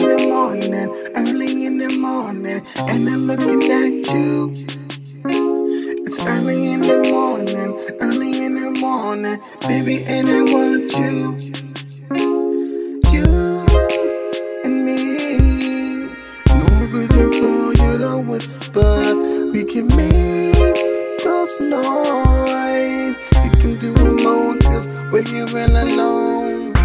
the morning, early in the morning, and I'm looking at you. It's early in the morning, early in the morning, baby, and I want you. You and me, no reason for you to whisper. We can make those noise. We can do more, cause we're here all alone.